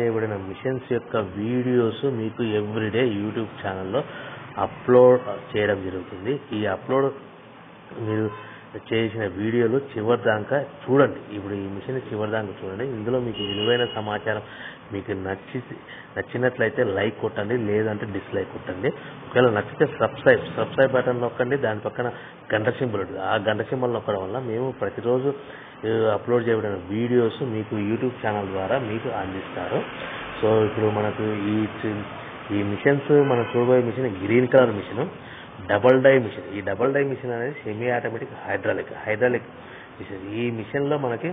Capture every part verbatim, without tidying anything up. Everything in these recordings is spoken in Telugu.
చేయబడిన మిషన్స్ యొక్క వీడియోస్ మీకు ఎవ్రీడే యూట్యూబ్ ఛానల్లో అప్లోడ్ చేయడం జరుగుతుంది. ఈ అప్లోడ్ మీరు చేసిన వీడియోలు చివరి దాకా చూడండి. ఇప్పుడు ఈ మిషన్ చివరి దాకా చూడండి. ఇందులో మీకు విలువైన సమాచారం మీకు నచ్చి నచ్చినట్లయితే లైక్ కొట్టండి, లేదంటే డిస్లైక్ కొట్టండి. ఒకవేళ నచ్చితే సబ్స్క్రైబ్ సబ్స్క్రైబ్ బటన్ నొక్కండి. దాని పక్కన గంట సింబల్ ఉంటుంది. ఆ గంట సింబల్ నొక్కడం వల్ల మేము ప్రతిరోజు అప్లోడ్ చేయబడిన వీడియోస్ మీకు యూట్యూబ్ ఛానల్ ద్వారా మీకు అందిస్తారు. సో ఇప్పుడు మనకు ఈ ఈ మిషన్స్ మనం చూడబోయే machine green colour machine, double die machine. ఈ డబల్ డై మిషన్ అనేది semi automatic hydraulic hydraulic machine. ఈ మిషన్లో మనకి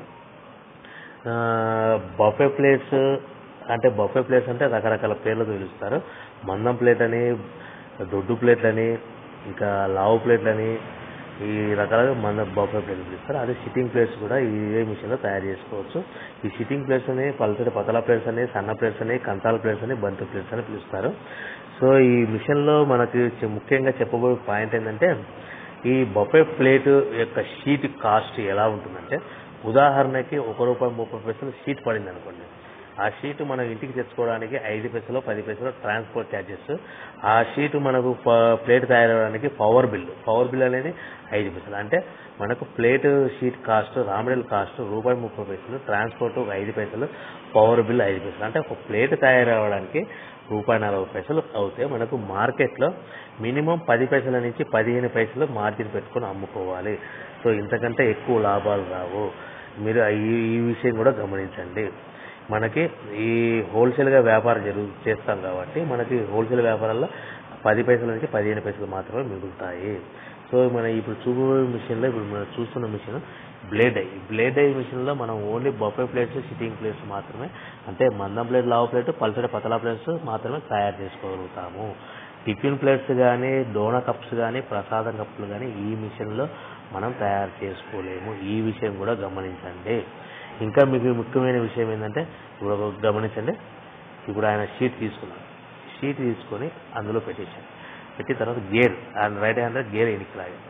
బఫే ప్లేట్స్ అంటే బఫే ప్లేట్స్ అంటే రకరకాల పేర్లతో పిలుస్తారు. మందం ప్లేట్ అని, దొడ్డు ప్లేట్లు అని, ఇంకా లావు ప్లేట్లు అని, ఈ రకాలుగా మన బఫే ప్లేట్లు పిలుస్తారు. అదే సిట్టింగ్ ప్లేట్స్ కూడా ఇదే మిషన్లో తయారు చేసుకోవచ్చు. ఈ సిట్టింగ్ ప్లేట్స్ అని పల్సటి పతలా ప్లేట్స్ అని, సన్న ప్లేట్స్ అని, కంతాల ప్లేట్స్ అని, బంతి ప్లేట్స్ అని పిలుస్తారు. సో ఈ మిషన్లో మనకి ముఖ్యంగా చెప్పబోయే పాయింట్ ఏంటంటే, ఈ బఫే ప్లేట్ యొక్క షీట్ కాస్ట్ ఎలా ఉంటుందంటే, ఉదాహరణకి ఒక రూపాయి ముప్పై పైసలు షీట్ పడింది అనుకోండి. ఆ షీట్ మనం ఇంటికి తెచ్చుకోవడానికి ఐదు పైసలు పది పైసలు ట్రాన్స్పోర్ట్ ఛార్జెస్. ఆ షీట్ మనకు ప్లేట్ తయారవడానికి పవర్ బిల్ పవర్ బిల్ అనేది ఐదు పైసలు. అంటే మనకు plate sheet cost raw material cost రూపాయి ముప్పై పైసలు, ట్రాన్స్పోర్ట్ ఒక ఐదు పైసలు, పవర్ బిల్ ఐదు పైసలు. అంటే ఒక ప్లేట్ తయారవడానికి రూపాయి నలభై పైసలు అవుతే మనకు మార్కెట్లో మినిమం పది పైసల నుంచి పదిహేను పైసలు మార్జిన్ పెట్టుకొని అమ్ముకోవాలి. సో ఇంతకంటే ఎక్కువ లాభాలు రావు. మీరు ఈ ఈ విషయం కూడా గమనించండి. మనకి ఈ హోల్సేల్గా వ్యాపారం జరుగు చేస్తాం కాబట్టి మనకి హోల్సేల్ వ్యాపారాల్లో పది పైసల నుంచి పదిహేను పైసలు మాత్రమే మిగులుతాయి. సో మన ఇప్పుడు చూపబోయే మిషన్లో ఇప్పుడు మనం చూస్తున్న మిషన్ బ్లేడ్ ఐ బ్లేడ్ ఐ మిషన్లో మనం only buffet plates, sitting plates మాత్రమే, అంటే మందం ప్లేట్, లావు ప్లేట్, పల్సటి పతలా ప్లేట్స్ మాత్రమే తయారు చేసుకోగలుగుతాము. టిఫిన్ ప్లేట్స్ కానీ, డోనా కప్స్ కానీ, ప్రసాదం కప్పులు కానీ ఈ మిషన్లో మనం తయారు చేసుకోలేము. ఈ విషయం కూడా గమనించండి. ఇంకా మీకు ముఖ్యమైన విషయం ఏంటంటే, ఇప్పుడు గమనించండి. ఇప్పుడు ఆయన షీట్ తీసుకున్నాడు. షీట్ తీసుకొని అందులో పెట్టేశాడు. పెట్టిన తర్వాత గేర్ ఆయన రైట్ హ్యాండ్ గేర్ ఎనికి లాగాడు.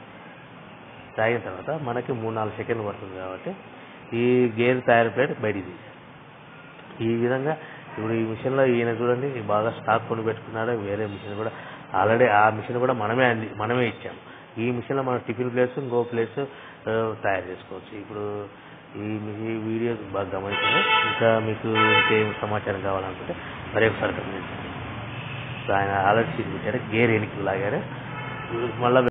తాగిన తర్వాత మనకి మూడు నాలుగు సెకండ్లు పడుతుంది కాబట్టి ఈ గేర్ తయారు ప్లేట్ బయటికి తీసాడు. ఈ విధంగా ఇప్పుడు ఈ మిషన్లో ఈయన చూడండి బాగా స్టాక్ కొని పెట్టుకున్నాడు. వేరే మిషన్ కూడా ఆల్రెడీ ఆ మిషన్ కూడా మనమే అంది మనమే ఇచ్చాము. ఈ మిషన్లో మనం టిఫిన్ ప్లేట్స్, ఇంకో ప్లేట్స్ తయారు చేసుకోవచ్చు. ఇప్పుడు ఈ ఈ వీడియో బాగా గమనించండి. ఇంకా మీకు ఇంకేం సమాచారం కావాలనుకుంటే మరి ఒకసారి గమనించండి. ఆయన ఆల్రెడీ షీట్ పెట్టాడు, గేర్ ఎనికి లాగాడు. మళ్ళీ